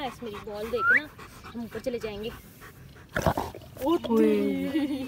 ना, इस मेरी बॉल देके ना हम ऊपर चले जाएंगे।